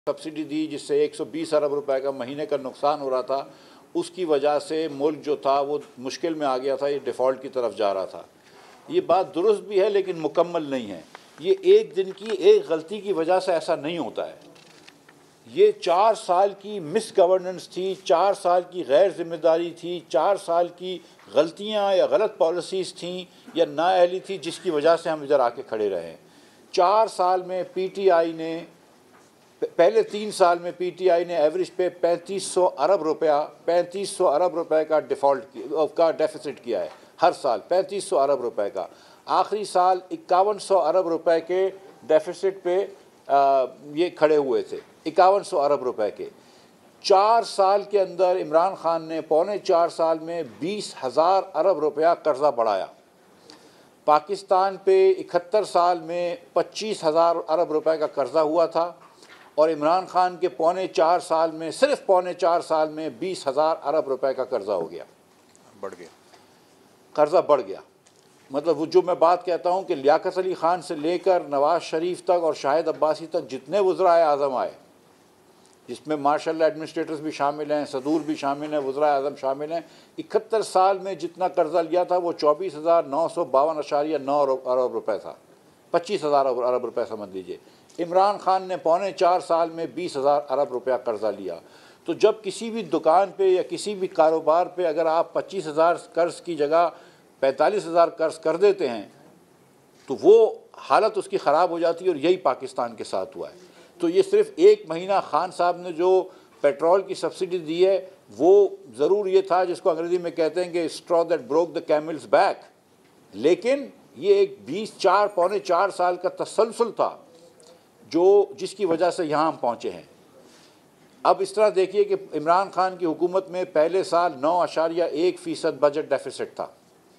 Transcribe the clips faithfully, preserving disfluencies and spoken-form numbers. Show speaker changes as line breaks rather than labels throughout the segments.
Subsidy دی جس سے ایک سو بیس ارب روپے کا مہینے کا نقصان ہو رہا تھا، اس کی وجہ سے ملک جو تھا وہ مشکل میں آ گیا تھا، یہ ڈیفالٹ کی طرف جا رہا تھا۔ یہ بات درست بھی ہے لیکن مکمل نہیں ہے۔ یہ ایک دن کی ایک غلطی کی وجہ سے ایسا نہیں ہوتا ہے۔ یہ چار سال کی مس گورننس تھی، چار سال کی غیر ذمہ داری تھی، چار سال کی غلطیاں یا غلط پالیسیز تھیں یا نااہلی تھی جس کی وجہ سے ہم ادھر آ کے کھڑے رہے ہیں۔ چار سال میں پی ٹی آئی نے پہلے تین سال میں پی ٹی آئی نے ایوریج پہ پینتیس سو ارب روپیہ پینتیس سو ارب روپے کا ڈیفالٹ کا ڈیفیسٹ کیا ہے، ہر سال پینتیس سو ارب روپے کا۔ آخری سال اکاون سو ارب روپے کے ڈیفیسٹ پہ یہ کھڑے ہوئے تھے، اکاون سو ارب روپے کے۔ چار سال کے اندر عمران خان نے پونے چار سال میں بیس ہزار ارب روپیہ قرضہ بڑھایا۔ پاکستان پہ اکہتر سال میں پچیس ہزار ارب روپے کا قرضہ ہوا تھا، اور عمران خان کے پونے چار سال میں صرف پونے چار سال میں بیس ہزار ارب روپے کا قرضہ ہو گیا،
بڑھ گیا
قرضہ بڑھ گیا۔ مطلب وہ جو میں بات کہتا ہوں کہ لیاقت علی خان سے لے کر نواز شریف تک اور شاہد عباسی تک جتنے وزرائے اعظم آئے، جس میں مارشل لا ایڈمنسٹریٹرز بھی شامل ہیں، صدور بھی شامل ہیں، وزرائے اعظم شامل ہیں، اکہتر سال میں جتنا قرضہ لیا تھا وہ چوبیس ہزار نو سو باون اشاریہ نو ارب روپے تھا، پچیس ہزار ارب روپے سمجھ لیجیے۔ عمران خان نے پونے چار سال میں بیس ہزار ارب روپیہ قرضہ لیا۔ تو جب کسی بھی دکان پہ یا کسی بھی کاروبار پہ اگر آپ پچیس ہزار قرض کی جگہ پینتالیس ہزار قرض کر دیتے ہیں تو وہ حالت اس کی خراب ہو جاتی ہے، اور یہی پاکستان کے ساتھ ہوا ہے۔ تو یہ صرف ایک مہینہ خان صاحب نے جو پیٹرول کی سبسڈی دی ہے وہ ضرور یہ تھا جس کو انگریزی میں کہتے ہیں کہ straw that broke the camel's back, لیکن یہ ایک بیس چار پونے چار سال کا تسلسل تھا جو جس کی وجہ سے یہاں ہم پہنچے ہیں۔ اب اس طرح دیکھیے کہ عمران خان کی حکومت میں پہلے سال نو اشاریہ ایک فیصد بجٹ ڈیفیسٹ تھا،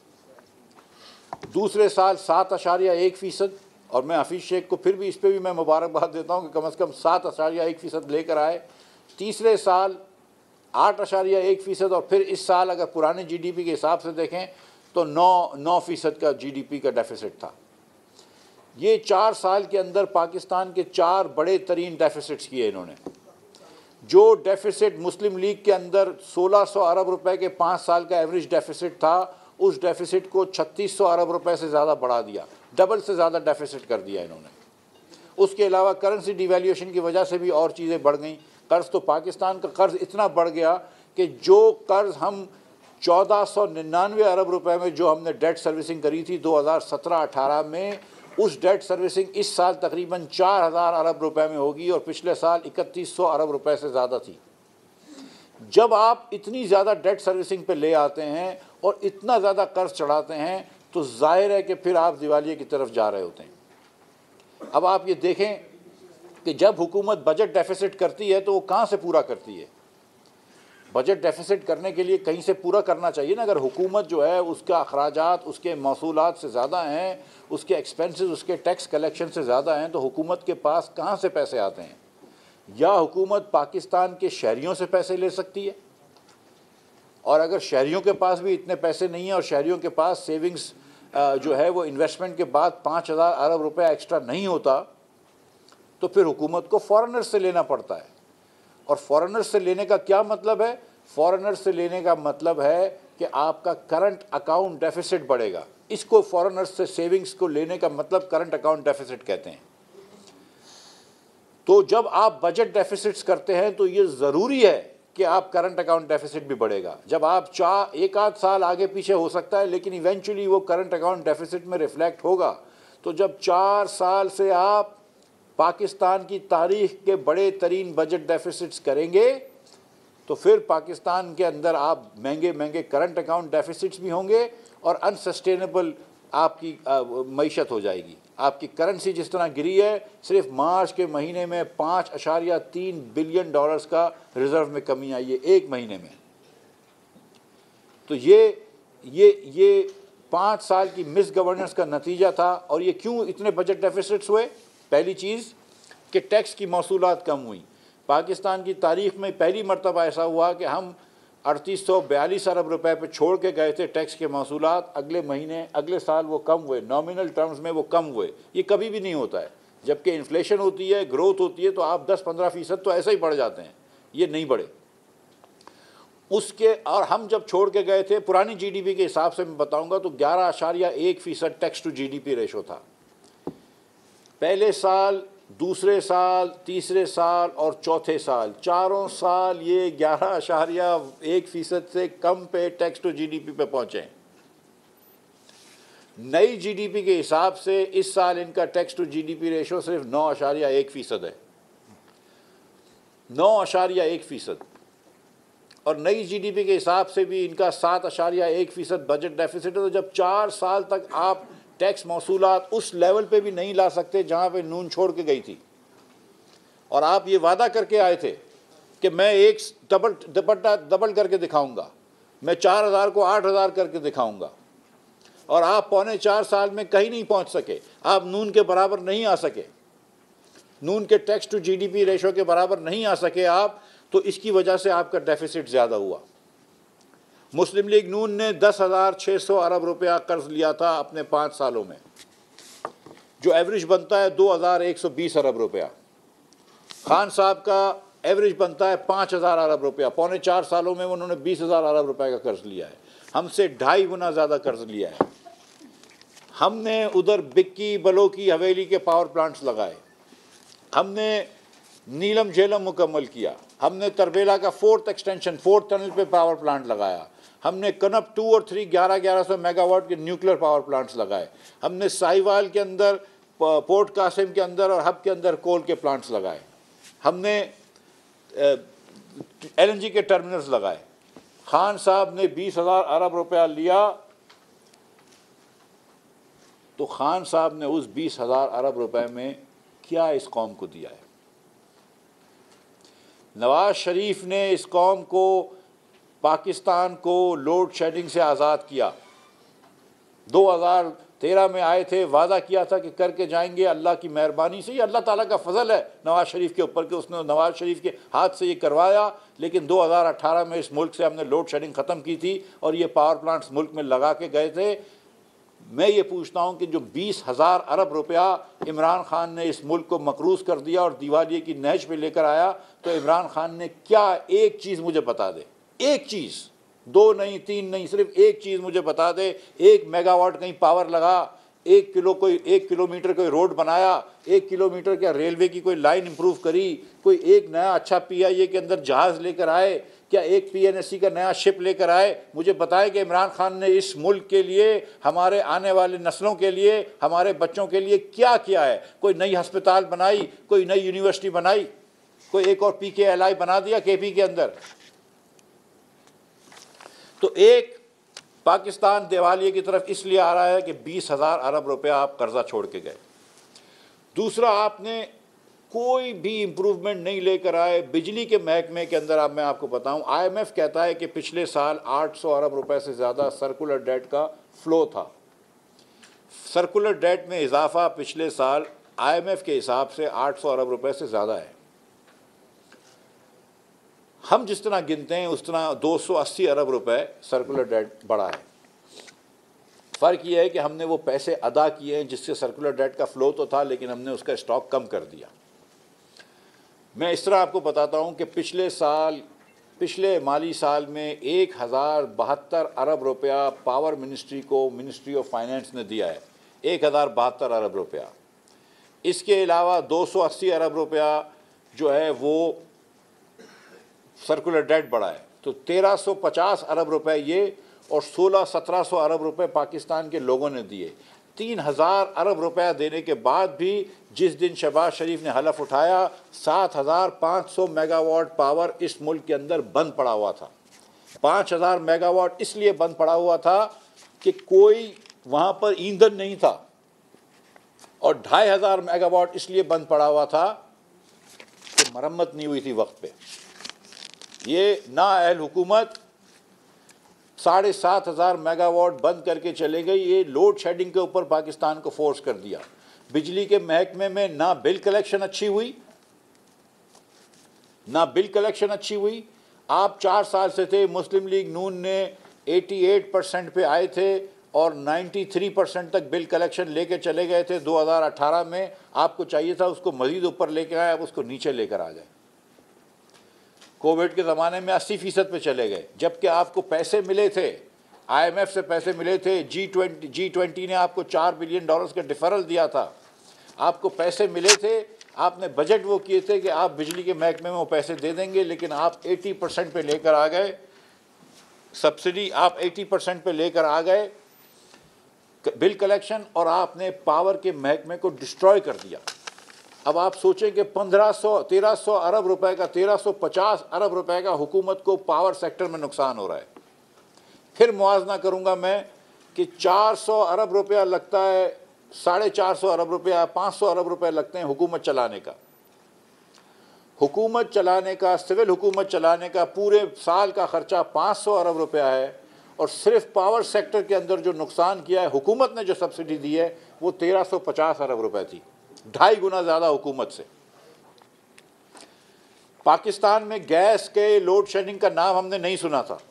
دوسرے سال سات اشاریہ ایک فیصد، اور میں حفیظ شیخ کو پھر بھی اس پہ بھی میں مبارکباد دیتا ہوں کہ کم از کم سات اشاریہ ایک فیصد لے کر آئے۔ تیسرے سال آٹھ اشاریہ ایک فیصد، اور پھر اس سال اگر پرانے جی ڈی پی کے حساب سے دیکھیں تو نو نو فیصد کا جی ڈی پی کا ڈیفیسٹ تھا۔ یہ چار سال کے اندر پاکستان کے چار بڑے ترین ڈیفیسٹس کیے انہوں نے۔ جو ڈیفیسٹ مسلم لیگ کے اندر سولہ سو ارب روپے کے پانچ سال کا ایوریج ڈیفیسٹ تھا، اس ڈیفیسٹ کو چھتیس سو ارب روپے سے زیادہ بڑھا دیا، ڈبل سے زیادہ ڈیفیسٹ کر دیا انہوں نے۔ اس کے علاوہ کرنسی ڈی ویلیویشن کی وجہ سے بھی اور چیزیں بڑھ گئیں۔ قرض تو پاکستان کا قرض اتنا بڑھ گیا کہ جو قرض ہم چودہ سو ننانوے ارب روپے میں جو ہم نے ڈیٹ سروسنگ کری تھی دو ہزار سترہ اٹھارہ میں، اس ڈیٹ سروسنگ اس سال تقریباً چار ہزار ارب روپے میں ہوگی، اور پچھلے سال اکتیس سو ارب روپے سے زیادہ تھی۔ جب آپ اتنی زیادہ ڈیٹ سروسنگ پہ لے آتے ہیں اور اتنا زیادہ قرض چڑھاتے ہیں تو ظاہر ہے کہ پھر آپ دیوالیے کی طرف جا رہے ہوتے ہیں۔ اب آپ یہ دیکھیں کہ جب حکومت بجٹ ڈیفیسٹ کرتی ہے تو وہ کہاں سے پورا کرتی ہے؟ بجٹ ڈیفیسٹ کرنے کے لیے کہیں سے پورا کرنا چاہیے نا۔ اگر حکومت جو ہے اس کا اخراجات اس کے موصولات سے زیادہ ہیں، اس کے ایکسپنسز اس کے ٹیکس کلیکشن سے زیادہ ہیں، تو حکومت کے پاس کہاں سے پیسے آتے ہیں؟ یا حکومت پاکستان کے شہریوں سے پیسے لے سکتی ہے، اور اگر شہریوں کے پاس بھی اتنے پیسے نہیں ہیں اور شہریوں کے پاس سیونگز جو ہے وہ انویسٹمنٹ کے بعد پانچ ہزار ارب روپے ایکسٹرا نہیں ہوتا، تو پھر حکومت کو فارنر سے لینا پڑتا ہے۔ اور فارنر سے لینے کا کیا مطلب ہے؟ فارنر سے لینے کا مطلب ہے کہ آپ کا کرنٹ اکاؤنٹ ڈیفیسٹ بڑھے گا۔ اس کو فارنر سے سیونگز کو لینے کا مطلب کرنٹ اکاؤنٹ ڈیفیسٹ کہتے ہیں۔ تو جب آپ بجٹ ڈیفیسٹس کرتے ہیں تو یہ ضروری ہے کہ آپ کرنٹ اکاؤنٹ ڈیفیسٹ بھی بڑھے گا۔ جب آپ چاہ ایک آدھ سال آگے پیچھے ہو سکتا ہے لیکن ایونچولی وہ کرنٹ اکاؤنٹ ڈیفیسٹ میں ریفلیکٹ ہوگا۔ تو جب چار سال سے آپ پاکستان کی تاریخ کے بڑے ترین بجٹ ڈیفیسٹس کریں گے تو پھر پاکستان کے اندر آپ مہنگے مہنگے کرنٹ اکاؤنٹ ڈیفیسٹس بھی ہوں گے، اور انسسٹینیبل آپ کی معیشت ہو جائے گی۔ آپ کی کرنسی جس طرح گری ہے، صرف مارچ کے مہینے میں پانچ اشاریہ تین بلین ڈالرز کا ریزرو میں کمی آئی ہے ایک مہینے میں۔ تو یہ یہ یہ پانچ سال کی مس گورننس کا نتیجہ تھا۔ اور یہ کیوں اتنے بجٹ ڈیفیسٹس ہوئے؟ پہلی چیز کہ ٹیکس کی موصولات کم ہوئی۔ پاکستان کی تاریخ میں پہلی مرتبہ ایسا ہوا کہ ہم اڑتیس سو بیالیس ارب روپے پہ چھوڑ کے گئے تھے ٹیکس کے موصولات، اگلے مہینے اگلے سال وہ کم ہوئے، نامنل ٹرمز میں وہ کم ہوئے۔ یہ کبھی بھی نہیں ہوتا ہے، جبکہ انفلیشن ہوتی ہے، گروتھ ہوتی ہے تو آپ دس پندرہ فیصد تو ایسے ہی بڑھ جاتے ہیں، یہ نہیں بڑھے اس کے۔ اور ہم جب چھوڑ کے گئے تھے پرانی جی ڈی پی کے حساب سے میں بتاؤں گا تو گیارہ اشاریہ ایک فیصد tax to G D P ratio تھا پہلے سال، دوسرے سال، تیسرے سال اور چوتھے سال، چاروں سال یہ گیارہ اشاریہ ایک فیصد سے کم پہ tax to G D P پہ پہنچے ہیں۔ نئی جی ڈی پی کے حساب سے اس سال ان کا tax to G D P ratio صرف نو اشاریہ ایک فیصد ہے، نو اشاریہ ایک فیصد اور نئی جی ڈی پی کے حساب سے بھی ان کا سات اشاریہ ایک فیصد بجٹ ڈیفیسٹ ہے۔ تو جب چار سال تک آپ ٹیکس موصولات اس لیول پہ بھی نہیں لا سکتے جہاں پہ نون چھوڑ کے گئی تھی، اور آپ یہ وعدہ کر کے آئے تھے کہ میں ایک ڈبل دوپٹہ ڈبل کر کے دکھاؤں گا، میں چار ہزار کو آٹھ ہزار کر کے دکھاؤں گا، اور آپ پونے چار سال میں کہیں نہیں پہنچ سکے، آپ نون کے برابر نہیں آ سکے، نون کے tax to G D P ratio کے برابر نہیں آ سکے آپ، تو اس کی وجہ سے آپ کا ڈیفیسٹ زیادہ ہوا۔ مسلم لیگ نون نے دس ہزار چھ سو ارب روپیہ قرض لیا تھا اپنے پانچ سالوں میں، جو ایوریج بنتا ہے دو ہزار ایک سو بیس ارب روپیہ۔ خان صاحب کا ایوریج بنتا ہے پانچ ہزار ارب روپیہ، پونے چار سالوں میں انہوں نے بیس ہزار ارب روپے کا قرض لیا ہے، ہم سے ڈھائی گنا زیادہ قرض لیا ہے۔ ہم نے ادھر بکی بلو کی حویلی کے پاور پلانٹس لگائے، ہم نے نیلم جھیلم مکمل کیا، ہم نے تربیلا کا فورتھ ایکسٹینشن فورتھ ٹنل پہ پاور پلانٹ لگایا، ہم نے کنپ ٹو اور تھری گیارہ گیارہ سو میگا واٹ کے نیوکلیر پاور پلانٹس لگائے، ہم نے ساہیوال کے اندر، پورٹ قاسم کے اندر اور ہب کے اندر کول کے پلانٹس لگائے، ہم نے ایل این جی کے ٹرمینلز لگائے۔ خان صاحب نے بیس ہزار ارب روپیہ لیا تو خان صاحب نے اس بیس ہزار ارب روپے میں کیا اس قوم کو دیا ہے؟ نواز شریف نے اس قوم کو، پاکستان کو لوڈ شیڈنگ سے آزاد کیا۔ دو ہزار تیرہ میں آئے تھے، وعدہ کیا تھا کہ کر کے جائیں گے، اللہ کی مہربانی سے، یہ اللہ تعالیٰ کا فضل ہے نواز شریف کے اوپر کہ اس نے نواز شریف کے ہاتھ سے یہ کروایا، لیکن دو ہزار اٹھارہ میں اس ملک سے ہم نے لوڈ شیڈنگ ختم کی تھی اور یہ پاور پلانٹس ملک میں لگا کے گئے تھے۔ میں یہ پوچھتا ہوں کہ جو بیس ہزار ارب روپیہ عمران خان نے اس ملک کو مقروض کر دیا اور دیوالیے کی نہج پہ لے کر آیا، تو عمران خان نے کیا، ایک چیز مجھے بتا دے، ایک چیز، دو نہیں تین نہیں، صرف ایک چیز مجھے بتا دے، ایک میگا واٹ کہیں پاور لگا، ایک کلو کوئی ایک کلو میٹر کوئی روڈ بنایا، ایک کلو میٹر کیا ریلوے کی کوئی لائن امپروو کری، کوئی ایک نیا اچھا پی آئی اے کے اندر جہاز لے کر آئے، کیا ایک پی این ایس سی کا نیا شپ لے کر آئے؟ مجھے بتائے کہ عمران خان نے اس ملک کے لیے، ہمارے آنے والے نسلوں کے لیے، ہمارے بچوں کے لیے کیا کیا ہے؟ کوئی نئی ہسپتال بنائی، کوئی نئی یونیورسٹی بنائی، کوئی ایک اور پی کے ایل آئی بنا دیا کے پی کے اندر؟ تو ایک پاکستان دیوالیے کی طرف اس لیے آ رہا ہے کہ بیس ہزار ارب روپیہ آپ قرضہ چھوڑ کے گئے۔ دوسرا، آپ نے کوئی بھی امپروومنٹ نہیں لے کر آئے بجلی کے محکمے کے اندر۔ اب میں آپ کو بتاؤں، آئی ایم ایف کہتا ہے کہ پچھلے سال آٹھ سو ارب روپے سے زیادہ سرکولر ڈیٹ کا فلو تھا۔ سرکولر ڈیٹ میں اضافہ پچھلے سال آئی ایم ایف کے حساب سے آٹھ سو ارب روپے سے زیادہ ہے۔ ہم جس طرح گنتے ہیں اس طرح دو سو اسی ارب روپے سرکولر ڈیٹ بڑھا ہے۔ فرق یہ ہے کہ ہم نے وہ پیسے ادا کیے ہیں جس سے سرکولر ڈیٹ کا فلو تو تھا، لیکن ہم نے اس کا اسٹاک کم کر دیا۔ میں اس طرح آپ کو بتاتا ہوں کہ پچھلے سال، پچھلے مالی سال میں ایک ہزار بہتر ارب روپیہ پاور منسٹری کو، منسٹری آف فائنینس نے دیا ہے، ایک ہزار بہتر ارب روپیہ۔ اس کے علاوہ دو سو اسی ارب روپیہ جو ہے وہ سرکولر ڈیٹ بڑھا ہے، تو تیرہ سو پچاس ارب روپے یہ، اور سولہ سترہ سو ارب روپے پاکستان کے لوگوں نے دیے۔ تین ہزار ارب روپیہ دینے کے بعد بھی جس دن شہباز شریف نے حلف اٹھایا، سات ہزار پانچ سو میگا واٹ پاور اس ملک کے اندر بند پڑا ہوا تھا۔ پانچ ہزار میگا واٹ اس لیے بند پڑا ہوا تھا کہ کوئی وہاں پر ایندھن نہیں تھا، اور ڈھائی ہزار میگا واٹ اس لیے بند پڑا ہوا تھا کہ مرمت نہیں ہوئی تھی وقت پہ۔ یہ نااہل حکومت ساڑھے سات ہزار میگا واٹ بند کر کے چلے گئی، یہ لوڈ شیڈنگ کے اوپر پاکستان کو فورس کر دیا۔ بجلی کے محکمے میں نہ بل کلیکشن اچھی ہوئی، نہ بل کلیکشن اچھی ہوئی۔ آپ چار سال سے تھے، مسلم لیگ نون نے ایٹی ایٹ پرسنٹ پہ آئے تھے، اور نائنٹی تھری پرسنٹ تک بل کلیکشن لے کے چلے گئے تھے دو ہزار اٹھارہ میں. آپ کو چاہیے تھا اس کو مزید اوپر لے کے آئے, اب اس کو نیچے لے کر آ جائے. کووڈ کے زمانے میں اسی فیصد پہ چلے گئے, جبکہ آپ کو پیسے ملے تھے, آئی ایم ایف سے پیسے ملے تھے, جی ٹوینٹی جی ٹوینٹی نے آپ کو چار بلین ڈالرز کا ڈیفرل دیا تھا, آپ کو پیسے ملے تھے. آپ نے بجٹ وہ کیے تھے کہ آپ بجلی کے محکمے میں وہ پیسے دے دیں گے, لیکن آپ ایٹی پرسنٹ پہ لے کر آ گئے سبسڈی, آپ ایٹی پرسنٹ پہ لے کر آ گئے بل کلیکشن, اور آپ نے پاور کے محکمے کو ڈسٹروائے کر دیا. اب آپ سوچیں کہ پندرہ سو تیرہ سو ارب روپے کا تیرہ سو پچاس ارب روپے کا حکومت کو پاور سیکٹر میں نقصان ہو رہا ہے. پھر موازنہ کروں گا میں کہ چار سو ارب روپیہ لگتا ہے, ساڑھے چار سو ارب روپیہ, پانچ سو ارب روپے لگتے ہیں حکومت چلانے کا. حکومت چلانے کا, سول حکومت چلانے کا پورے سال کا خرچہ پانچ سو ارب روپیہ ہے, اور صرف پاور سیکٹر کے اندر جو نقصان کیا ہے حکومت نے جو سبسڈی دی ہے وہ تیرہ سو پچاس ارب روپے تھی, ڈھائی گنا زیادہ حکومت سے. پاکستان میں گیس کے لوڈ شیڈنگ کا نام ہم نے نہیں سنا تھا.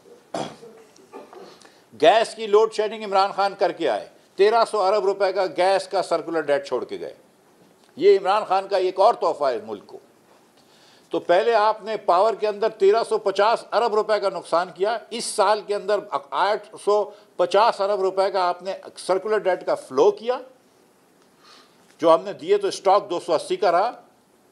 گیس کی لوڈ شیڈنگ عمران خان کر کے آئے, تیرہ سو ارب روپے کا گیس کا سرکولر ڈیٹ چھوڑ کے گئے. یہ عمران خان کا ایک اور تحفہ ہے ملک کو. تو پہلے آپ نے پاور کے اندر تیرہ سو پچاس ارب روپے کا نقصان کیا, اس سال کے اندر آٹھ سو پچاس ارب روپے کا آپ نے سرکولر ڈیٹ کا فلو کیا, جو ہم نے دیے تو اسٹاک دو سو اسی کا رہا,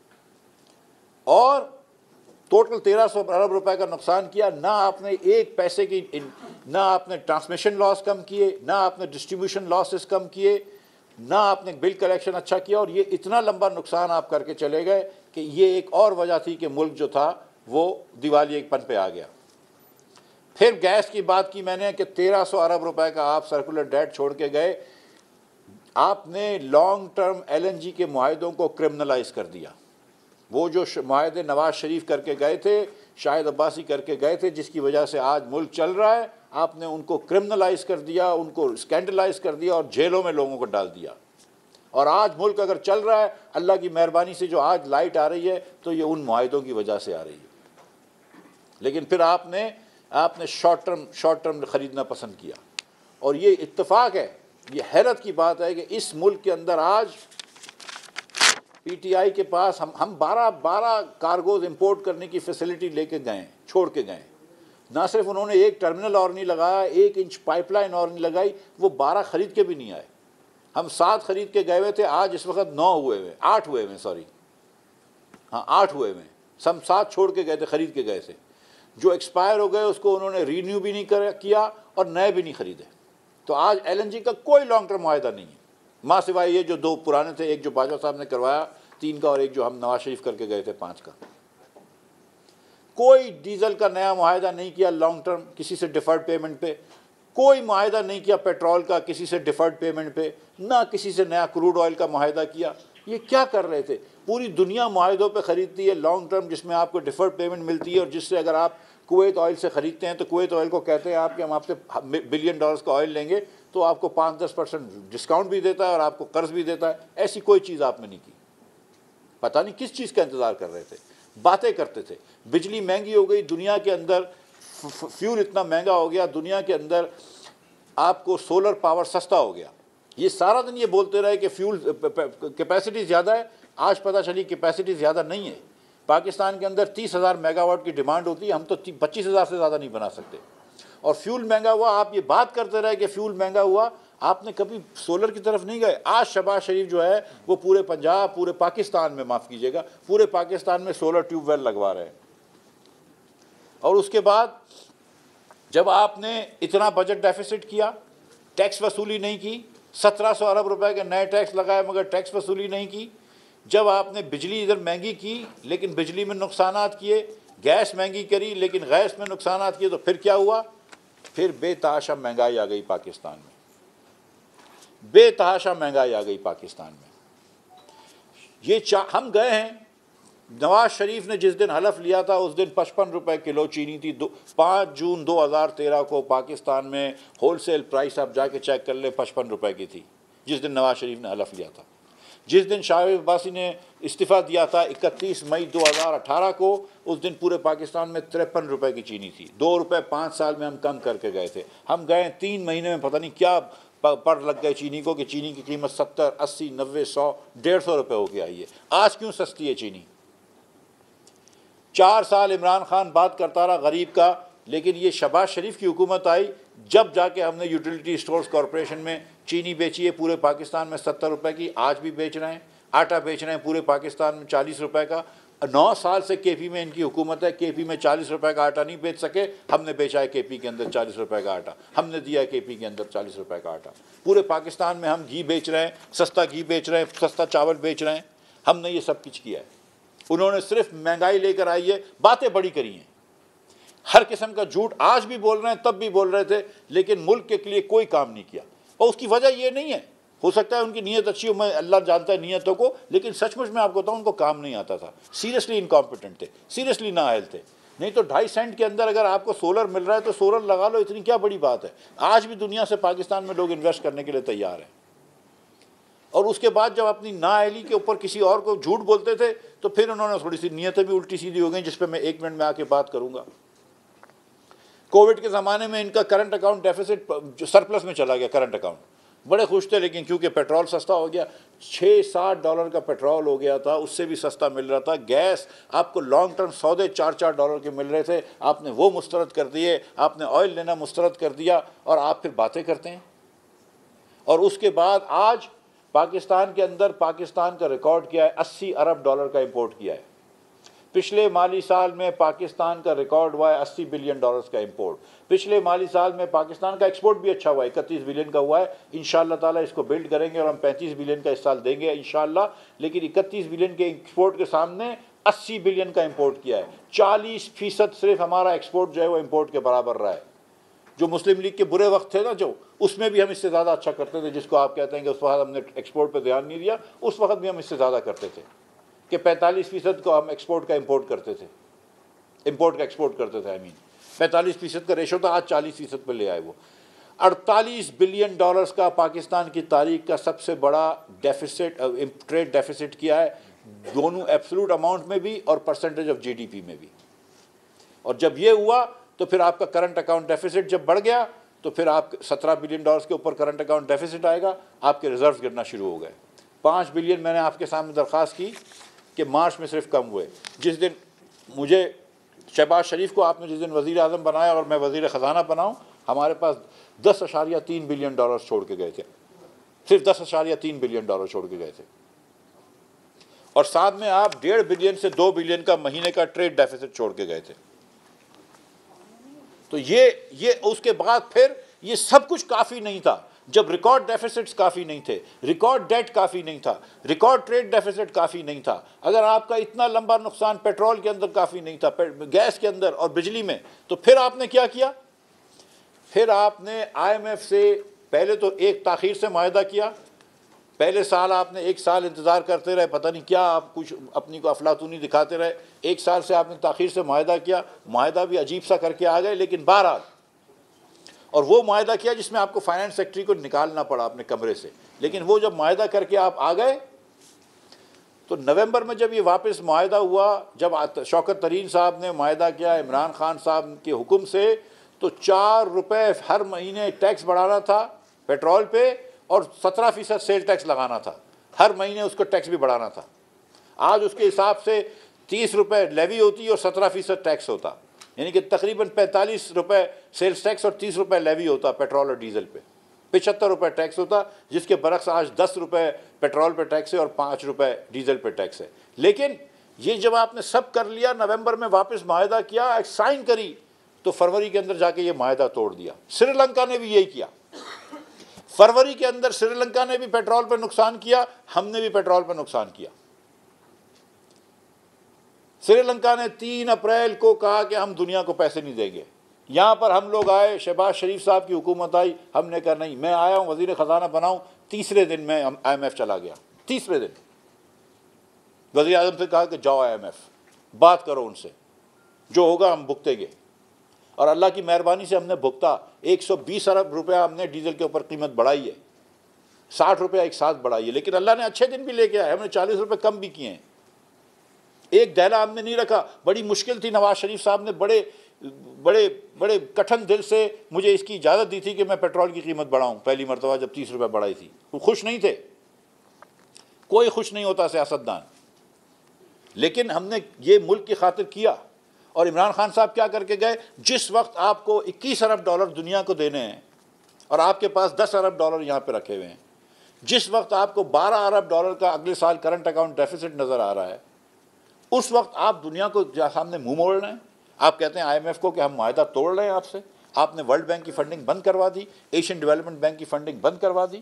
اور ٹوٹل تیرہ سو ارب روپے کا نقصان کیا. نہ آپ نے ایک پیسے کی, نہ آپ نے ٹرانسمیشن لاس کم کیے, نہ آپ نے ڈسٹریبیوشن لاسز کم کیے, نہ آپ نے بل کلیکشن اچھا کیا, اور یہ اتنا لمبا نقصان آپ کر کے چلے گئے کہ یہ ایک اور وجہ تھی کہ ملک جو تھا وہ دیوالیے پن پہ آ گیا. پھر گیس کی بات کی میں نے کہ تیرہ سو ارب روپے کا آپ سرکولر ڈیٹ چھوڑ کے گئے. آپ نے long term L N G کے معاہدوں کو کرمنلائز کر دیا. وہ جو معاہدے نواز شریف کر کے گئے تھے, شاہد عباسی کر کے گئے تھے, جس کی وجہ سے آج ملک چل رہا ہے, آپ نے ان کو کرمنلائز کر دیا, ان کو اسکینڈلائز کر دیا, اور جیلوں میں لوگوں کو ڈال دیا. اور آج ملک اگر چل رہا ہے اللہ کی مہربانی سے, جو آج لائٹ آ رہی ہے تو یہ ان معاہدوں کی وجہ سے آ رہی ہے. لیکن پھر آپ نے آپ نے شارٹ ٹرم شارٹ ٹرم خریدنا پسند کیا. اور یہ اتفاق ہے, یہ حیرت کی بات ہے کہ اس ملک کے اندر آج پی ٹی آئی کے پاس ہم ہم بارہ بارہ کارگوز امپورٹ کرنے کی فیسلٹی لے کے گئے, چھوڑ کے گئے. نہ صرف انہوں نے ایک ٹرمنل اور نہیں لگایا, ایک انچ پائپ لائن اور نہیں لگائی, وہ بارہ خرید کے بھی نہیں آئے. ہم سات خرید کے گئے ہوئے تھے, آج اس وقت نو ہوئے ہوئے آٹھ ہوئے ہوئے سوری ہاں آٹھ ہوئے ہوئے ہم سات چھوڑ کے گئے تھے, خرید کے گئے تھے. جو ایکسپائر ہو گئے اس کو انہوں نے رینیو بھی نہیں کیا اور نئے بھی نہیں خریدے. تو آج ایل این جی کا کوئی لانگ ٹرم معاہدہ نہیں ہے, ماں سوائے یہ جو دو پرانے تھے, ایک جو باجوہ صاحب نے کروایا تین کا, اور ایک جو ہم نواز شریف کر کے گئے تھے پانچ کا. کوئی ڈیزل کا نیا معاہدہ نہیں کیا لانگ ٹرم کسی سے ڈیفرڈ پیمنٹ پہ, کوئی معاہدہ نہیں کیا پیٹرول کا کسی سے ڈیفرڈ پیمنٹ پہ, نہ کسی سے نیا کروڈ آئل کا معاہدہ کیا. یہ کیا کر رہے تھے؟ پوری دنیا معاہدوں پہ خریدتی ہے لانگ ٹرم, جس میں آپ کو ڈیفرڈ پیمنٹ ملتی ہے, اور جس سے اگر آپ کویت آئل سے خریدتے ہیں تو کویت آئل کو کہتے ہیں آپ کہ ہم آپ سے بلین ڈالرز کا آئل لیں گے تو آپ کو پانچ دس پرسنٹ ڈسکاؤنٹ بھی دیتا ہے اور آپ کو قرض بھی دیتا ہے. ایسی کوئی چیز آپ نے نہیں کی. پتہ نہیں کس چیز کا انتظار کر رہے تھے, باتیں کرتے تھے. بجلی مہنگی ہو گئی دنیا کے اندر, فیول اتنا مہنگا ہو گیا دنیا کے اندر, آپ کو سولر پاور سستا ہو گیا. یہ سارا دن یہ بولتے رہے کہ فیول کیپیسٹی زیادہ ہے, آج پتہ چلی کیپیسٹی زیادہ نہیں ہے. پاکستان کے اندر تیس ہزار میگا واٹ کی ڈیمانڈ ہوتی ہے, ہم تو پچیس ہزار سے زیادہ نہیں بنا سکتے. اور فیول مہنگا ہوا, آپ یہ بات کرتے رہے کہ فیول مہنگا ہوا, آپ نے کبھی سولر کی طرف نہیں گئے. آج شہباز شریف جو ہے وہ پورے پنجاب, پورے پاکستان میں, معاف کیجیے گا, پورے پاکستان میں سولر ٹیوب ویل لگوا رہے ہیں. اور اس کے بعد جب آپ نے اتنا بجٹ ڈیفیسٹ کیا, ٹیکس وصولی نہیں کی, سترہ سو ارب روپے کے نئے ٹیکس لگائے مگر ٹیکس وصولی نہیں کی. جب آپ نے بجلی ادھر مہنگی کی لیکن بجلی میں نقصانات کیے, گیس مہنگی کری لیکن گیس میں نقصانات کیے, تو پھر کیا ہوا؟ پھر بے تحاشا مہنگائی آ گئی پاکستان میں, بے تحاشا مہنگائی آ گئی پاکستان میں. یہ چا ہم گئے ہیں, نواز شریف نے جس دن حلف لیا تھا اس دن پچپن روپے کلو چینی تھی. دو پانچ جون دو ہزار تیرہ کو پاکستان میں ہول سیل پرائس آپ جا کے چیک کر لیں پچپن روپے کی تھی جس دن نواز شریف نے حلف لیا تھا. جس دن شاہد عباسی نے استعفیٰ دیا تھا اکتیس مئی دو ہزار اٹھارہ کو، اس دن پورے پاکستان میں تریپن روپے کی چینی تھی، دو روپے پانچ سال میں ہم کم کر کے گئے تھے۔ ہم گئے تین مہینے میں پتہ نہیں کیا پڑ لگ گئے چینی کو کہ چینی کی قیمت ستر اسی نوے سو ڈیڑھ سو روپے ہو کے آئی ہے۔ آج کیوں سستی ہے چینی؟ چار سال عمران خان بات کرتا رہا غریب کا، لیکن یہ شہباز شریف کی حکومت آئی جب جا کے ہم نے یوٹیلیٹی اسٹورز کارپوریشن میں چینی بیچی ہے پورے پاکستان میں ستر روپے کی، آج بھی بیچ رہے ہیں۔ آٹا بیچ رہے ہیں پورے پاکستان میں چالیس روپے کا۔ نو سال سے کے پی میں ان کی حکومت ہے، کے پی میں چالیس روپے کا آٹا نہیں بیچ سکے، ہم نے بیچا ہے کے پی کے اندر چالیس روپے کا آٹا، ہم نے دیا ہے کے پی کے اندر چالیس روپے کا آٹا۔ پورے پاکستان میں ہم گھی بیچ رہے ہیں، سستا گھی بیچ رہے ہیں، سستا چاول بیچ رہے ہیں، ہم نے یہ سب کچھ کیا ہے۔ انہوں نے صرف مہنگائی لے کر آئی ہے، باتیں بڑی کری ہیں، ہر قسم کا جھوٹ آج بھی بول رہے ہیں، تب بھی بول رہے تھے، لیکن ملک کے لیے کوئی کام نہیں کیا۔ اور اس کی وجہ یہ نہیں ہے، ہو سکتا ہے ان کی نیت اچھی ہو، میں اللہ جانتا ہے نیتوں کو، لیکن سچ مچ میں آپ کو بتاؤں ان کو کام نہیں آتا تھا، سیریسلی انکمپیٹنٹ تھے، سیریسلی نااہل تھے۔ نہیں تو ڈھائی سینٹ کے اندر اگر آپ کو سولر مل رہا ہے تو سولر لگا لو، اتنی کیا بڑی بات ہے۔ آج بھی دنیا سے پاکستان میں لوگ انویسٹ کرنے کے لیے تیار ہیں۔ اور اس کے بعد جب اپنی نااہلی کے اوپر کسی اور کو جھوٹ بولتے تھے تو پھر انہوں نے تھوڑی سی نیتیں بھی الٹی سیدھی ہو گئیں، جس پہ میں ایک منٹ میں آ کے بات کروں گا۔ کووڈ کے زمانے میں ان کا کرنٹ اکاؤنٹ ڈیفیسٹ سرپلس میں چلا گیا، کرنٹ اکاؤنٹ بڑے خوش تھے، لیکن کیونکہ پیٹرول سستا ہو گیا، چھ ساٹھ ڈالر کا پیٹرول ہو گیا تھا، اس سے بھی سستا مل رہا تھا۔ گیس آپ کو لانگ ٹرم سودے چار چار ڈالر کے مل رہے تھے، آپ نے وہ مسترد کر دیے، آپ نے آئل لینا مسترد کر دیا، اور آپ پھر باتیں کرتے ہیں۔ اور اس کے بعد آج پاکستان کے اندر پاکستان کا ریکارڈ کیا ہے، اسی ارب ڈالر کا امپورٹ کیا ہے۔ پچھلے مالی سال میں پاکستان کا ریکارڈ ہوا ہے اسی بلین ڈالرز کا امپورٹ۔ پچھلے مالی سال میں پاکستان کا ایکسپورٹ بھی اچھا ہوا ہے، اکتیس بلین کا ہوا ہے۔ انشاءاللہ تعالیٰ اس کو بلڈ کریں گے اور ہم پینتیس بلین کا اس سال دیں گے انشاءاللہ، لیکن اکتیس بلین کے ایکسپورٹ کے سامنے اسی بلین کا امپورٹ کیا ہے۔ چالیس فیصد صرف ہمارا ایکسپورٹ جو ہے وہ امپورٹ کے برابر رہا ہے۔ جو مسلم لیگ کے برے وقت تھے نا، جو اس میں بھی ہم اس سے زیادہ اچھا کرتے تھے، جس کو آپ کہتے ہیں کہ اس وقت ہم نے ایکسپورٹ پہ دھیان نہیں دیا، اس وقت بھی ہم اس سے زیادہ کرتے تھے کہ پینتالیس فیصد کو ہم ایکسپورٹ کا امپورٹ کرتے تھے، امپورٹ کا ایکسپورٹ کرتے تھے، آئی مین پینتالیس فیصد کا ریشو تھا، آج چالیس فیصد پہ لے آئے وہ۔ اڑتالیس بلین ڈالرز کا پاکستان کی تاریخ کا سب سے بڑا ڈیفیسٹ ٹریڈ ڈیفیسٹ کیا ہے، دونوں ایبسلوٹ اماؤنٹ میں بھی اور percentage of G D P میں بھی۔ اور جب یہ ہوا تو پھر آپ کا کرنٹ اکاؤنٹ ڈیفیسٹ جب بڑھ گیا تو پھر آپ سترہ بلین ڈالرز کے اوپر کرنٹ اکاؤنٹ ڈیفیسٹ آئے گا، آپ کے ریزروز گرنا شروع ہو گئے۔ پانچ بلین میں نے آپ کے سامنے درخواست کی کہ مارچ میں صرف کم ہوئے۔ جس دن مجھے شہباز شریف کو آپ نے جس دن وزیر اعظم بنایا اور میں وزیر خزانہ بناؤں، ہمارے پاس دس اشاریہ تین بلین ڈالر چھوڑ کے گئے تھے، صرف دس اشاریہ تین بلین ڈالر چھوڑ کے گئے تھے، اور ساتھ میں آپ ڈیڑھ بلین سے دو بلین کا مہینے کا ٹریڈ ڈیفیسٹ چھوڑ کے گئے تھے۔ تو یہ یہ اس کے بعد پھر یہ سب کچھ کافی نہیں تھا، جب ریکارڈ ڈیفیسٹس کافی نہیں تھے، ریکارڈ ڈیٹ کافی نہیں تھا، ریکارڈ ٹریڈ ڈیفیسٹ کافی نہیں تھا، اگر آپ کا اتنا لمبا نقصان پیٹرول کے اندر کافی نہیں تھا، گیس کے اندر اور بجلی میں، تو پھر آپ نے کیا کیا؟ پھر آپ نے آئی ایم ایف سے پہلے تو ایک تاخیر سے معاہدہ کیا، پہلے سال آپ نے ایک سال انتظار کرتے رہے، پتہ نہیں کیا آپ کچھ اپنی کو افلاطونی دکھاتے رہے، ایک سال سے آپ نے تاخیر سے معاہدہ کیا، معاہدہ بھی عجیب سا کر کے آ گئے، لیکن بہرحال، اور وہ معاہدہ کیا جس میں آپ کو فائنانس سیکٹری کو نکالنا پڑا اپنے کمرے سے، لیکن وہ جب معاہدہ کر کے آپ آ گئے تو نومبر میں جب یہ واپس معاہدہ ہوا، جب شوکت طرین صاحب نے معاہدہ کیا عمران خان صاحب کے حکم سے، تو چار روپے ہر مہینے ٹیکس بڑھانا تھا پیٹرول پہ اور سترہ فیصد سیل ٹیکس لگانا تھا، ہر مہینے اس کو ٹیکس بھی بڑھانا تھا۔ آج اس کے حساب سے تیس روپے لیوی ہوتی اور سترہ فیصد ٹیکس ہوتا، یعنی کہ تقریباً پینتالیس روپے سیلز ٹیکس اور تیس روپے لیوی ہوتا پیٹرول اور ڈیزل پہ، پچہتر روپے ٹیکس ہوتا، جس کے برعکس آج دس روپے پیٹرول پہ ٹیکس ہے اور پانچ روپے ڈیزل پہ ٹیکس ہے۔ لیکن یہ جب آپ نے سب کر لیا، نومبر میں واپس معاہدہ کیا، ایک سائن کری، تو فروری کے اندر جا کے یہ معاہدہ توڑ دیا۔ سری لنکا نے بھی یہی کیا، فروری کے اندر سری لنکا نے بھی پیٹرول پہ نقصان کیا، ہم نے بھی پیٹرول پہ نقصان کیا۔ سری لنکا نے تین اپریل کو کہا کہ ہم دنیا کو پیسے نہیں دیں گے، یہاں پر ہم لوگ آئے، شہباز شریف صاحب کی حکومت آئی، ہم نے کہا نہیں، میں آیا ہوں وزیر خزانہ بناؤں، تیسرے دن میں آئی ایم ایف چلا گیا، تیسرے دن وزیر اعظم سے کہا کہ جاؤ آئی ایم ایف بات کرو ان سے، جو ہوگا ہم بھگتیں گے، اور اللہ کی مہربانی سے ہم نے بھگتا، ایک سو بیس ارب روپیہ ہم نے ڈیزل کے اوپر قیمت بڑھائی ہے، ساٹھ روپے ایک ساتھ بڑھائیے، لیکن اللہ نے اچھے دن بھی لے کے آئے، ہم نے چالیس روپے کم بھی کیے ہیں، ایک دہلا ہم نے نہیں رکھا۔ بڑی مشکل تھی، نواز شریف صاحب نے بڑے بڑے بڑے کٹھن دل سے مجھے اس کی اجازت دی تھی کہ میں پیٹرول کی قیمت بڑھاؤں، پہلی مرتبہ جب تیس روپے بڑھائی تھی، وہ خوش نہیں تھے، کوئی خوش نہیں ہوتا سیاستدان، لیکن ہم نے یہ ملک کی خاطر کیا۔ اور عمران خان صاحب کیا کر کے گئے، جس وقت آپ کو اکیس ارب ڈالر دنیا کو دینے ہیں اور آپ کے پاس دس ارب ڈالر یہاں پہ رکھے ہوئے ہیں، جس وقت آپ کو بارہ ارب ڈالر کا اگلے سال کرنٹ اکاؤنٹ ڈیفیسٹ نظر آ رہا ہے، اس وقت آپ دنیا کو سامنے منہ موڑ رہے ہیں۔ آپ کہتے ہیں آئی ایم ایف کو کہ ہم معاہدہ توڑ رہے ہیں آپ سے، آپ نے ورلڈ بینک کی فنڈنگ بند کروا دی، ایشین ڈیولپمنٹ بینک کی فنڈنگ بند کروا دی۔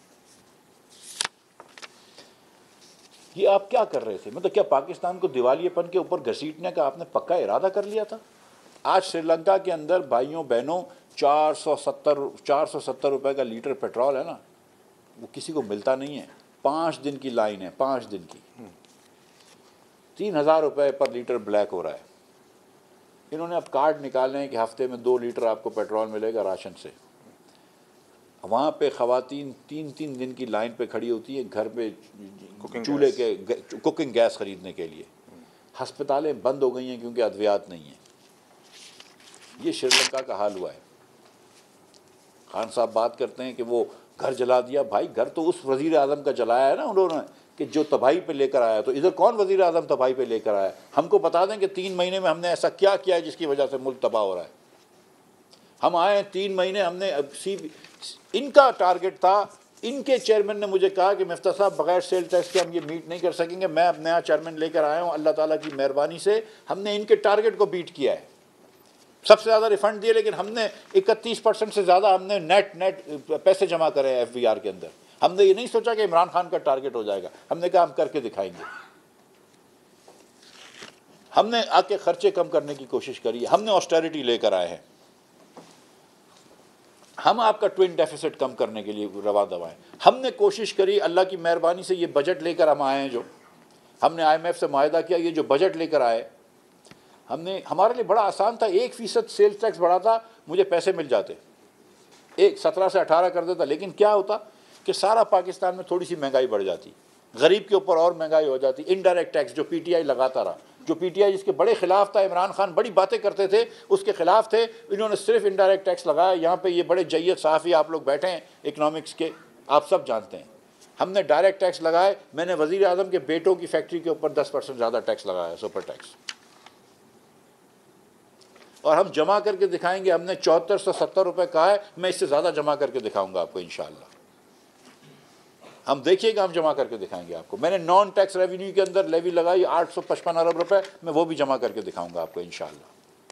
یہ آپ کیا کر رہے تھے؟ مطلب کیا پاکستان کو دیوالیے پن کے اوپر گھسیٹنے کا آپ نے پکا ارادہ کر لیا تھا؟ آج سری لنکا کے اندر بھائیوں بہنوں چار سو ستر چار سو ستر روپے کا لیٹر پیٹرول ہے نا، وہ کسی کو ملتا نہیں ہے، پانچ دن کی لائن ہے، پانچ دن کی، تین ہزار روپے پر لیٹر بلیک ہو رہا ہے۔ انہوں نے اب کارڈ نکالے ہیں کہ ہفتے میں دو لیٹر آپ کو پیٹرول ملے گا راشن سے۔ وہاں پہ خواتین تین تین دن کی لائن پہ کھڑی ہوتی ہیں گھر پہ چولہے کے کوکنگ گیس خریدنے کے لیے۔ ہسپتالیں بند ہو گئی ہیں کیونکہ ادویات نہیں ہیں۔ یہ شری لنکا کا حال ہوا ہے۔ خان صاحب بات کرتے ہیں کہ وہ گھر جلا دیا، بھائی گھر تو اس وزیر اعظم کا جلایا ہے نا انہوں نے کہ جو تباہی پہ لے کر آیا، تو ادھر کون وزیر اعظم تباہی پہ لے کر آیا؟ ہم کو بتا دیں کہ تین مہینے میں ہم نے ایسا کیا کیا ہے جس کی وجہ سے ملک تباہ ہو رہا ہے۔ ہم آئے تین مہینے ہم نے سی ان کا ٹارگٹ تھا، ان کے چیئرمین نے مجھے کہا کہ مفتاح صاحب بغیر سیل ٹیکس کے ہم یہ میٹ نہیں کر سکیں گے، میں اب نیا چیئرمین لے کر آیا ہوں، اللہ تعالیٰ کی مہربانی سے ہم نے ان کے ٹارگٹ کو بیٹ کیا ہے، سب سے زیادہ ریفنڈ دیے، لیکن ہم نے اکتیس پرسنٹ سے زیادہ ہم نے نیٹ نیٹ پیسے جمع کرے ہیں ایف بی آر کے اندر۔ ہم نے یہ نہیں سوچا کہ عمران خان کا ٹارگٹ ہو جائے گا، ہم نے کہا ہم کر کے دکھائیں گے۔ ہم نے آ کے خرچے کم کرنے کی کوشش کری ہے، ہم نے آسٹیرٹی لے کر آئے ہیں، ہم آپ کا ٹوئن ڈیفیسٹ کم کرنے کے لیے روا دوا ہیں۔ ہم نے کوشش کری، اللہ کی مہربانی سے یہ بجٹ لے کر ہم آئے ہیں، جو ہم نے آئی ایم ایف سے معاہدہ کیا، یہ جو بجٹ لے کر آئے ہم نے، ہمارے لیے بڑا آسان تھا، ایک فیصد سیلز ٹیکس بڑھا تھا، مجھے پیسے مل جاتے، ایک سترہ سے اٹھارہ کر دیتا، لیکن کیا ہوتا کہ سارا پاکستان میں تھوڑی سی مہنگائی بڑھ جاتی، غریب کے اوپر اور مہنگائی ہو جاتی، انڈائریکٹ ٹیکس جو پی ٹی آئی لگاتا رہا، جو پی ٹی آئی جس کے بڑے خلاف تھا، عمران خان بڑی باتیں کرتے تھے اس کے خلاف تھے، انہوں نے صرف انڈائریکٹ ٹیکس لگایا۔ یہاں پہ یہ بڑے جید صحافی آپ لوگ بیٹھے ہیں اکنامکس کے، آپ سب جانتے ہیں، ہم نے ڈائریکٹ ٹیکس لگائے، میں نے وزیر اعظم کے بیٹوں کی فیکٹری کے اوپر دس پرسنٹ زیادہ ٹیکس لگایا، سپر ٹیکس، اور ہم جمع کر کے دکھائیں گے۔ ہم نے چوہتر سو ستر روپے کہا ہے، میں اس سے زیادہ جمع کر کے دکھاؤں گا آپ کو انشاءاللہ، ہم دیکھیے گا، ہم جمع کر کے دکھائیں گے آپ کو۔ میں نے نان ٹیکس ریونیو کے اندر لیوی لگائی آٹھ سو پچپن ارب روپے، میں وہ بھی جمع کر کے دکھاؤں گا آپ کو انشاءاللہ،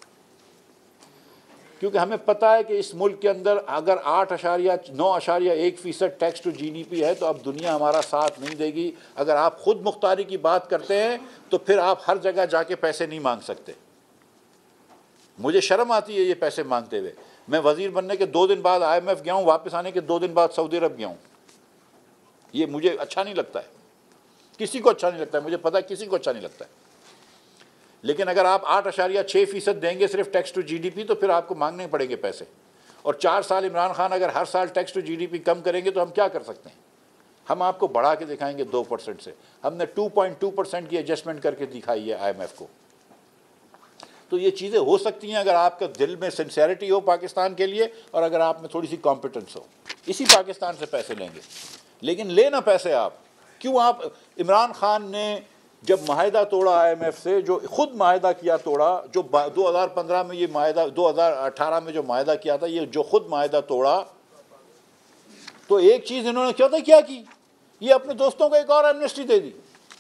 کیونکہ ہمیں پتہ ہے کہ اس ملک کے اندر اگر آٹھ اشاریہ نو اشاریہ ایک فیصد tax to G D P ہے تو اب دنیا ہمارا ساتھ نہیں دے گی۔ اگر آپ خود مختاری کی بات کرتے ہیں تو پھر آپ ہر جگہ جا کے پیسے نہیں مانگ سکتے۔ مجھے شرم آتی ہے یہ پیسے مانگتے ہوئے۔ میں وزیر بننے کے دو دن بعد آئی ایم ایف گیا ہوں، واپس آنے کے دو دن بعد سعودی عرب گیا ہوں۔ یہ مجھے اچھا نہیں لگتا ہے، کسی کو اچھا نہیں لگتا ہے، مجھے پتہ ہے کسی کو اچھا نہیں لگتا ہے، لیکن اگر آپ آٹھ اشاریہ چھ فیصد دیں گے صرف tax to G D P تو پھر آپ کو مانگنے پڑیں گے پیسے، اور چار سال عمران خان اگر ہر سال tax to G D P کم کریں گے تو ہم کیا کر سکتے ہیں؟ ہم آپ کو بڑھا کے دکھائیں گے دو پرسنٹ سے، ہم نے ٹو پوائنٹ ٹو پرسنٹ کی ایڈجسٹمنٹ کر کے دکھائی ہے آئی ایم ایف کو۔ تو یہ چیزیں ہو سکتی ہیں اگر آپ کا دل میں سنسیئرٹی ہو پاکستان کے لیے، اور اگر آپ میں تھوڑی سی کمپیٹنس ہو، اسی پاکستان سے پیسے لیں گے، لیکن لے نہ پیسے آپ کیوں؟ آپ عمران خان نے جب معاہدہ توڑا آئی ایم ایف سے، جو خود معاہدہ کیا توڑا، جو دو ہزار پندرہ میں یہ معاہدہ، دو ہزار اٹھارہ میں جو معاہدہ کیا تھا، یہ جو خود معاہدہ توڑا، تو ایک چیز انہوں نے کیا تھا کیا کی، یہ اپنے دوستوں کو ایک اور ایمنسٹی دے دی۔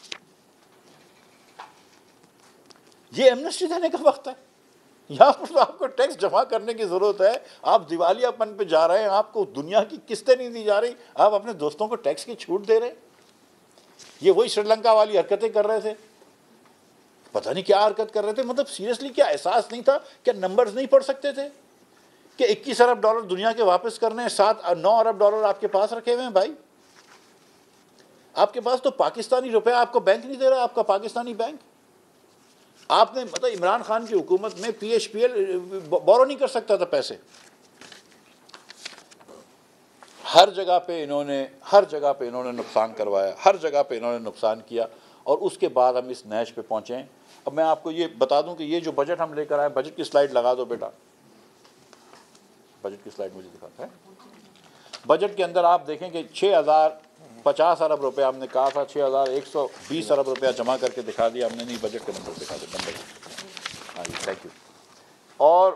یہ ایمنسٹی دینے کا وقت ہے، یہاں پر تو آپ کو ٹیکس جمع کرنے کی ضرورت ہے۔ آپ دیوالیہ پن پہ جا رہے ہیں، آپ کو دنیا کی قسطیں نہیں دی جا رہی، آپ اپنے دوستوں کو ٹیکس کی چھوٹ دے رہے ہیں۔ یہ وہی سری لنکا والی حرکتیں کر رہے تھے، پتہ نہیں کیا حرکت کر رہے تھے، مطلب سیریسلی کیا احساس نہیں تھا؟ کیا نمبرز نہیں پڑھ سکتے تھے کہ اکیس ارب ڈالر دنیا کے واپس کرنے ہیں، سات نو ارب ڈالر آپ کے پاس رکھے ہوئے ہیں بھائی؟ آپ کے پاس تو پاکستانی روپے آپ کو بینک نہیں دے رہا، آپ کا پاکستانی بینک، آپ نے مطلب عمران خان کی حکومت میں P H P L borrow نہیں کر سکتا تھا پیسے، ہر جگہ پہ انہوں نے ہر جگہ پہ انہوں نے نقصان کروایا، ہر جگہ پہ انہوں نے نقصان کیا، اور اس کے بعد ہم اس نیچ پہ پہنچے ہیں۔ اب میں آپ کو یہ بتا دوں کہ یہ جو بجٹ ہم لے کر آئے، بجٹ کی سلائیڈ لگا دو بیٹا، بجٹ کی سلائیڈ مجھے دکھاتا ہے۔ بجٹ کے اندر آپ دیکھیں کہ چھ ہزار پچاس ارب روپے ہم نے کہا تھا، چھ ہزار ایک سو بیس ارب روپیہ جمع کر کے دکھا دیا ہم نے، نہیں بجٹ کے نمبر دکھا دیا نمبر، ہاں جی تھینک یو۔ اور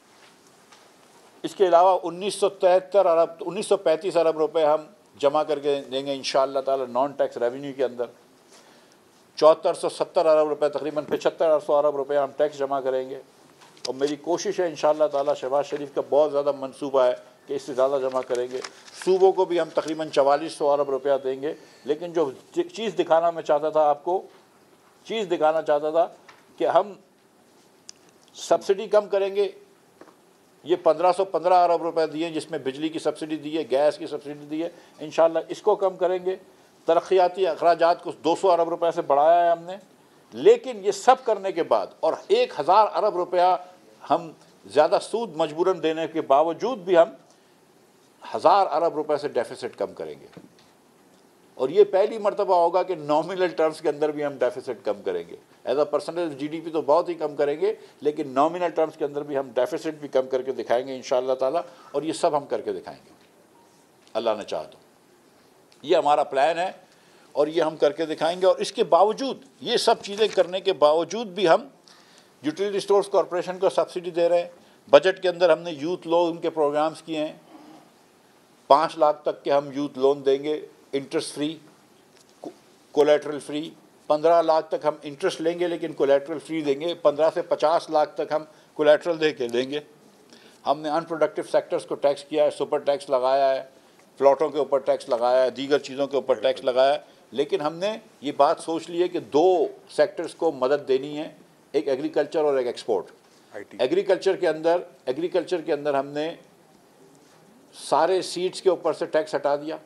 اس کے علاوہ انیس سو تہتر ارب انیس سو پینتیس ارب روپے ہم جمع کر کے دیں گے انشاءاللہ تعالی نان ٹیکس ریونیو کے اندر۔ چوہتر سو ستر ارب روپے، تقریباً پچہتر سو ارب روپے ہم ٹیکس جمع کریں گے، اور میری کوشش ہے انشاءاللہ تعالی، شہباز شریف کا بہت زیادہ منصوبہ ہے کہ اس سے زیادہ جمع کریں گے۔ صوبوں کو بھی ہم تقریباً چوالیس سو ارب روپیہ دیں گے، لیکن جو چیز دکھانا میں چاہتا تھا آپ کو، چیز دکھانا چاہتا تھا کہ ہم سبسڈی کم کریں گے۔ یہ پندرہ سو پندرہ ارب روپے دیے جس میں بجلی کی سبسڈی دی ہے، گیس کی سبسڈی دی ہے، انشاءاللہ اس کو کم کریں گے۔ ترقیاتی اخراجات کو دو سو ارب روپے سے بڑھایا ہے ہم نے، لیکن یہ سب کرنے کے بعد اور ایک ہزار ارب روپیہ ہم زیادہ سود مجبوراً دینے کے باوجود بھی ہم ہزار ارب روپے سے ڈیفیسٹ کم کریں گے، اور یہ پہلی مرتبہ ہوگا کہ نامنل ٹرمز کے اندر بھی ہم ڈیفیسٹ کم کریں گے۔ As a percentage G D P تو بہت ہی کم کریں گے، لیکن نامنل ٹرمز کے اندر بھی ہم ڈیفیسٹ بھی کم کر کے دکھائیں گے انشاءاللہ تعالیٰ، اور یہ سب ہم کر کے دکھائیں گے اللہ نے چاہا تو۔ یہ ہمارا پلان ہے اور یہ ہم کر کے دکھائیں گے، اور اس کے باوجود، یہ سب چیزیں کرنے کے باوجود بھی ہم یوٹیلیٹی اسٹورز کارپوریشن کو سبسڈی دے رہے ہیں۔ بجٹ کے اندر ہم نے یوتھ لون کے پروگرامز کیے ہیں، پانچ لاکھ تک کے ہم یوتھ لون دیں گے، انٹرسٹ فری، کولیٹرل فری۔ پندرہ لاکھ تک ہم انٹرسٹ لیں گے لیکن کولیٹرل فری دیں گے، پندرہ سے پچاس لاکھ تک ہم کولیٹرل دے کے دیں گے۔ ہم نے ان پروڈکٹیو سیکٹرز کو ٹیکس کیا ہے، سپر ٹیکس لگایا ہے، پلاٹوں کے اوپر ٹیکس لگایا ہے، دیگر چیزوں کے اوپر ٹیکس لگایا ہے، لیکن ہم نے یہ بات سوچ لی ہے کہ دو سیکٹرز کو مدد دینی ہے، ایک ایگریکلچر اور ایک ایکسپورٹ۔ ایگریکلچر کے اندر ایگریکلچر کے اندر ہم نے سارے سیڈز کے اوپر سے ٹیکس ہٹا دیا،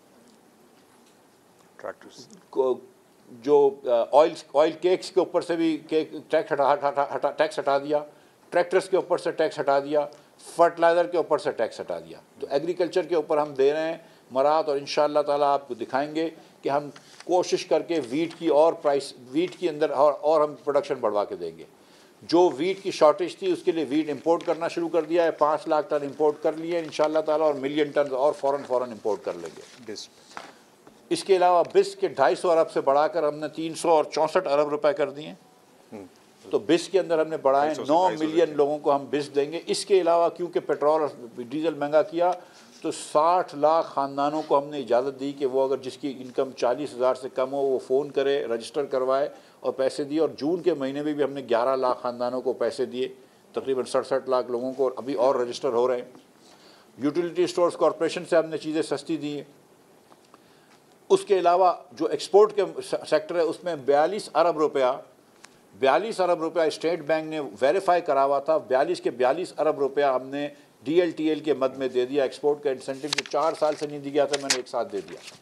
جو آئل آئل کیکس کے اوپر سے بھی ٹیکس ہٹا ٹیکس ہٹا دیا، ٹریکٹرز کے اوپر سے ٹیکس ہٹا دیا، فرٹیلائزر کے اوپر سے ٹیکس ہٹا دیا۔ تو ایگریکلچر کے اوپر ہم دے رہے ہیں مراعات، اور انشاءاللہ تعالیٰ آپ کو دکھائیں گے کہ ہم کوشش کر کے ویٹ کی اور پرائس ویٹ کی اندر اور اور ہم پروڈکشن بڑھوا کے دیں گے۔ جو ویٹ کی شارٹیج تھی اس کے لیے ویٹ امپورٹ کرنا شروع کر دیا ہے، پانچ لاکھ ٹن امپورٹ کر لیے انشاءاللہ تعالیٰ، اور ملین ٹن اور فوراً فوراً امپورٹ کر لیں گے۔ اس کے علاوہ بس کے ڈھائی سو ارب سے بڑھا کر ہم نے تین سو اور چونسٹھ ارب روپے کر دیے، تو بس کے اندر ہم نے بڑھائے نو ملین لوگوں کو ہم بس دیں گے۔ اس کے علاوہ کیونکہ پیٹرول اور ڈیزل مہنگا کیا تو ساٹھ لاکھ خاندانوں کو ہم نے اجازت دی کہ وہ اگر جس کی انکم چالیس ہزار سے کم ہو وہ فون کرے، رجسٹر کروائے اور پیسے دیے، اور جون کے مہینے میں بھی ہم نے گیارہ لاکھ خاندانوں کو پیسے دیے، تقریباً سڑسٹھ لاکھ لوگوں کو ابھی اور رجسٹر ہو رہے ہیں۔ یوٹیلیٹی اسٹورز کارپوریشن سے ہم نے چیزیں سستی دی ہیں۔ اس کے علاوہ جو ایکسپورٹ کے سیکٹر ہے اس میں بیالیس ارب روپیہ بیالیس ارب روپیہ اسٹیٹ بینک نے ویریفائی کرا ہوا تھا، بیالیس کے بیالیس ارب روپیہ ہم نے ڈی ایل ٹی ایل کے مد میں دے دیا، ایکسپورٹ کا انسینٹو جو چار سال سے نہیں دیا تھا میں نے ایک ساتھ دے دیا۔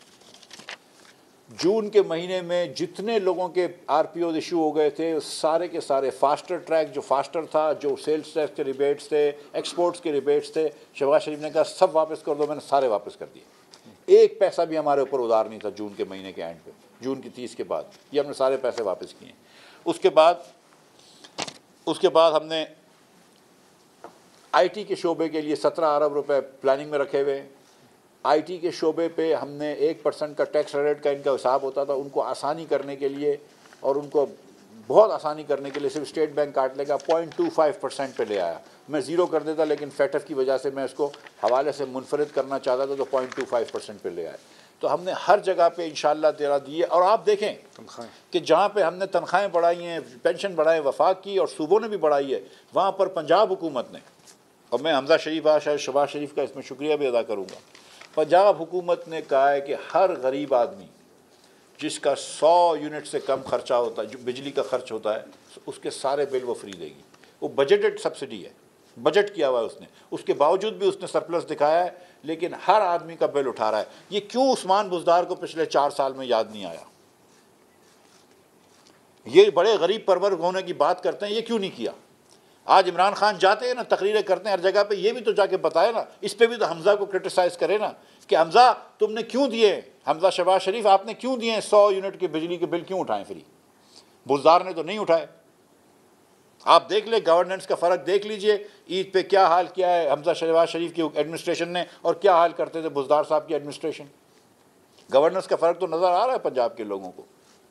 جون کے مہینے میں جتنے لوگوں کے آر پی اوز ایشو ہو گئے تھے سارے کے سارے فاسٹر ٹریک جو فاسٹر تھا، جو سیلز ٹیکس کے ریبیٹس تھے، ایکسپورٹس کے ریبیٹس تھے، شہباز شریف نے کہا سب واپس کر دو، میں نے سارے واپس کر دیے۔ ایک پیسہ بھی ہمارے اوپر ادھار نہیں تھا جون کے مہینے کے اینڈ پہ، جون کی تیس کے بعد یہ ہم نے سارے پیسے واپس کیے۔ اس کے بعد اس کے بعد ہم نے آئی ٹی کے شعبے کے لیے سترہ ارب روپے پلاننگ میں رکھے ہوئے ہیں۔ آئی ٹی کے شعبے پہ ہم نے ایک پرسنٹ کا ٹیکس ریٹ کا ان کا حساب ہوتا تھا، ان کو آسانی کرنے کے لیے اور ان کو بہت آسانی کرنے کے لیے صرف اسٹیٹ بینک کاٹ لے گا پوائنٹ ٹو فائیو پرسینٹ پہ لے آیا۔ میں زیرو کر دیتا لیکن فیٹف کی وجہ سے میں اس کو حوالے سے منفرد کرنا چاہتا تھا تو پوائنٹ ٹو فائیو پرسینٹ پہ لے آئے۔ تو ہم نے ہر جگہ پہ انشاءاللہ تیرا دیے، اور آپ دیکھیں کہ جہاں پہ ہم نے تنخواہیں بڑھائی ہیں، پینشن بڑھائے وفاق کی اور صوبوں نے بھی بڑھائی ہے، وہاں پر پنجاب حکومت نے، اور میں حمزہ شریف شاید شہباز شریف کا اس میں شکریہ بھی ادا کروں گا، پنجاب حکومت نے کہا ہے کہ ہر غریب آدمی جس کا سو یونٹ سے کم خرچہ ہوتا ہے، جو بجلی کا خرچ ہوتا ہے، اس کے سارے بل وہ فری دے گی۔ وہ بجٹڈ سبسڈی ہے، بجٹ کیا ہوا ہے اس نے، اس کے باوجود بھی اس نے سرپلس دکھایا ہے، لیکن ہر آدمی کا بل اٹھا رہا ہے۔ یہ کیوں عثمان بزدار کو پچھلے چار سال میں یاد نہیں آیا؟ یہ بڑے غریب پرور ہونے کی بات کرتے ہیں، یہ کیوں نہیں کیا؟ آج عمران خان جاتے ہیں نا، تقریریں کرتے ہیں ہر جگہ پہ، یہ بھی تو جا کے بتائے نا، اس پہ بھی تو حمزہ کو کرٹیسائز کرے نا کہ حمزہ تم نے کیوں دیے، حمزہ شہباز شریف آپ نے کیوں دیے سو یونٹ کے بجلی کے بل کیوں اٹھائیں فری؟ بزدار نے تو نہیں اٹھائے۔ آپ دیکھ لیں گورننس کا فرق دیکھ لیجئے، عید پہ کیا حال کیا ہے حمزہ شہباز شریف کی ایڈمنسٹریشن نے اور کیا حال کرتے تھے بزدار صاحب کی ایڈمنسٹریشن۔ گورننس کا فرق تو نظر آ رہا ہے پنجاب کے لوگوں کو۔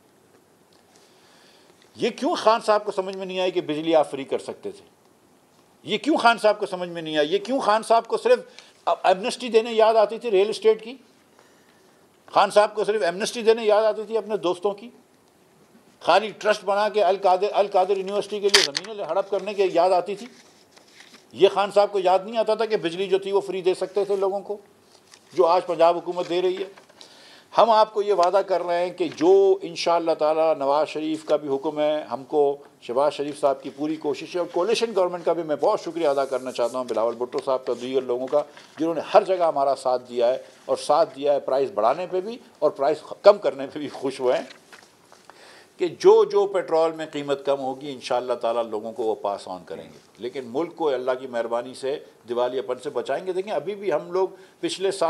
یہ کیوں خان صاحب کو سمجھ میں نہیں آئی کہ بجلی آپ فری کر سکتے تھے؟ یہ کیوں خان صاحب کو سمجھ میں نہیں آئی؟ یہ کیوں خان صاحب کو صرف ایمنسٹی دینے یاد آتی تھی ریل اسٹیٹ کی؟ خان صاحب کو صرف ایمنسٹی دینے یاد آتی تھی اپنے دوستوں کی؟ خالی ٹرسٹ بنا کے القادر القادر یونیورسٹی کے لیے زمینیں ہڑپ کرنے کے یاد آتی تھی؟ یہ خان صاحب کو یاد نہیں آتا تھا کہ بجلی جو تھی وہ فری دے سکتے تھے لوگوں کو، جو آج پنجاب حکومت دے رہی ہے؟ ہم آپ کو یہ وعدہ کر رہے ہیں کہ جو انشاءاللہ تعالی نواز شریف کا بھی حکم ہے، ہم کو شہباز شریف صاحب کی پوری کوشش ہے، اور کولیشن گورنمنٹ کا بھی میں بہت شکریہ ادا کرنا چاہتا ہوں، بلاول بھٹو صاحب کا، دیگر لوگوں کا، جنہوں نے ہر جگہ ہمارا ساتھ دیا ہے، اور ساتھ دیا ہے پرائز بڑھانے پہ بھی اور پرائز کم کرنے پہ بھی خوش ہوئے ہیں، کہ جو جو پیٹرول میں قیمت کم ہوگی انشاءاللہ تعالی لوگوں کو وہ پاس آن کریں گے، لیکن ملک کو اللہ کی مہربانی سے دیوالیہ پن سے بچائیں گے۔ دیکھیں ابھی بھی ہم لوگ پچھلے سال